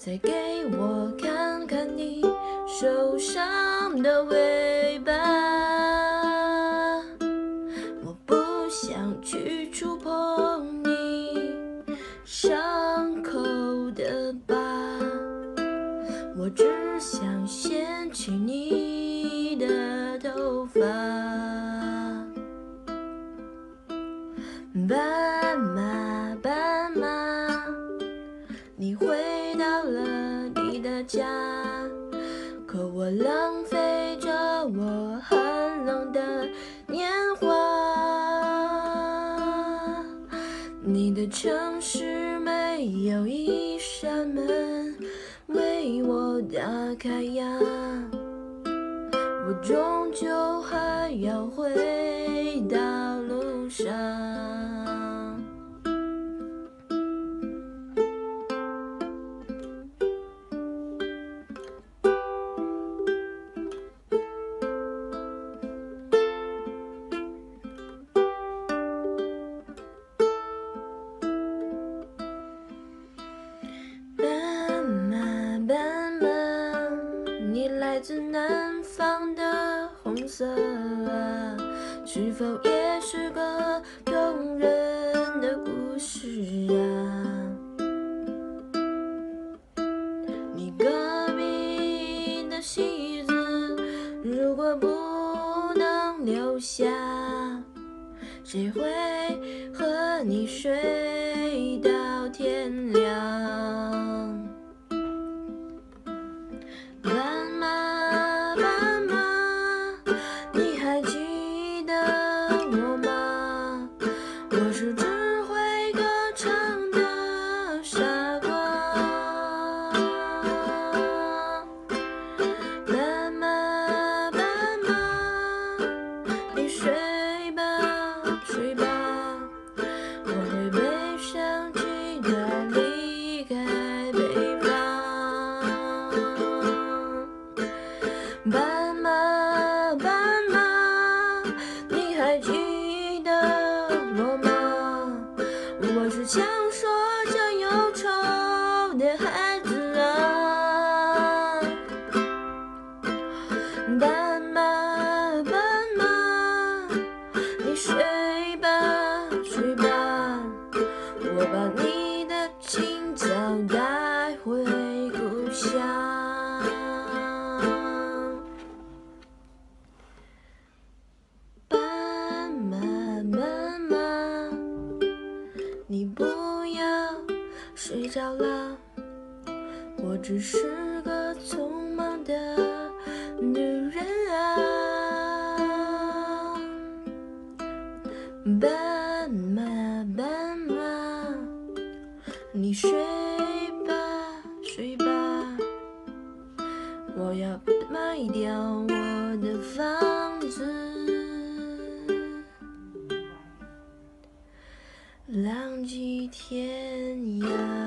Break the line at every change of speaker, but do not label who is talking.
再给我看看你受伤的尾巴。我不想去触碰你伤口的疤，我只想掀起你的头发。斑马，斑马，你回到了你的家，可我浪费着我寒冷的年华。你的城市没有一扇门为我打开呀，我终究还要回到路上。斑马，斑马，你来自南方的红色啊，是否也是个动人的故事啊？你隔壁的戏子，如果不能留下，谁会和你睡到天亮？斑马，斑马，你还记得我吗？我是只会歌唱的傻瓜。斑马，斑马，你睡吧，睡吧，我会背上吉他离开北方。斑马，斑马，你还记得我吗？我是强说着忧愁的孩子啊。斑马，斑马，你睡吧，睡吧，我把你的青草带回故乡。斑马，斑马，你不要睡着了，我只是个匆忙的女人啊。斑马，斑马，你睡吧，睡吧，我要卖掉我的房子，浪迹天涯。